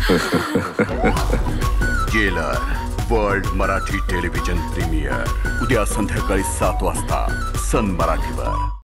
Jailer world Marathi television premiere उद्या संध्याकाळी 7 वाजता सन मराठीवर।